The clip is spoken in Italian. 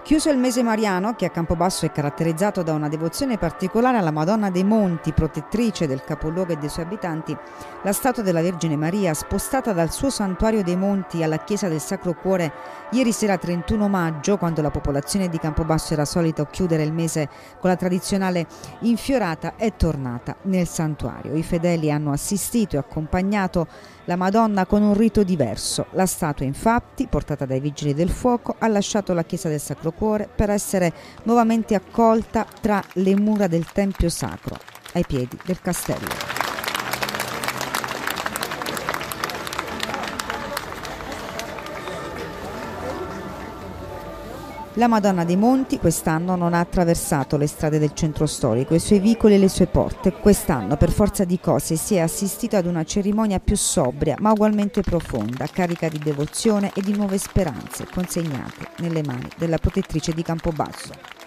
Chiuso il mese mariano, che a Campobasso è caratterizzato da una devozione particolare alla Madonna dei Monti, protettrice del capoluogo e dei suoi abitanti, la statua della Vergine Maria, spostata dal suo santuario dei Monti alla chiesa del Sacro Cuore ieri sera 31 maggio, quando la popolazione di Campobasso era solita chiudere il mese con la tradizionale infiorata, è tornata nel santuario. I fedeli hanno assistito e accompagnato la Madonna con un rito diverso. La statua, infatti, portata dai Vigili del Fuoco, ha lasciato la chiesa del Sacro Cuore per essere nuovamente accolta tra le mura del Tempio Sacro, ai piedi del castello. La Madonna dei Monti quest'anno non ha attraversato le strade del centro storico, i suoi vicoli e le sue porte. Quest'anno, per forza di cose, si è assistito ad una cerimonia più sobria ma ugualmente profonda, carica di devozione e di nuove speranze consegnate nelle mani della protettrice di Campobasso.